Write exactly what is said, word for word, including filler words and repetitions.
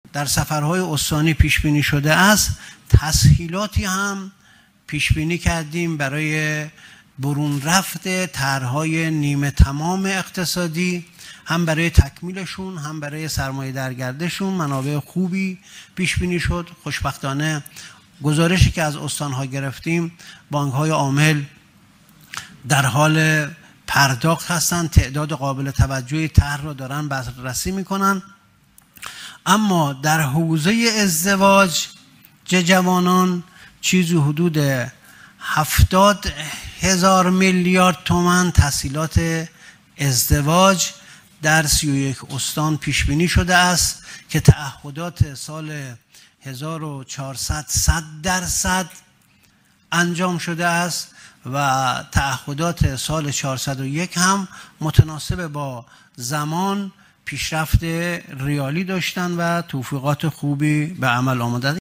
در سفرهای استانی پیش بینی شده است، تسهیلاتی هم پیش بینی کردیم برای برون رفت طرح‌های نیمه تمام اقتصادی، هم برای تکمیلشون هم برای سرمایه درگردشون. منابع خوبی پیش بینی شد. خوشبختانه گزارشی که از استان‌ها گرفتیم، بانک‌های عامل در حال پرداخت هستن، تعداد قابل توجهی طرح رو دارن بررسی میکنن. اما در حوزه ازدواج جوانان چیزی حدود هفتاد هزار میلیارد تومان تسهیلات ازدواج در سی و یک استان پیش بینی شده است که تعهدات سال هزار و چهارصد صد درصد انجام شده است و تعهدات سال چهارصد و یک هم متناسب با زمان پیشرفت ریالی داشتن و توفیقات خوبی به عمل آمدن.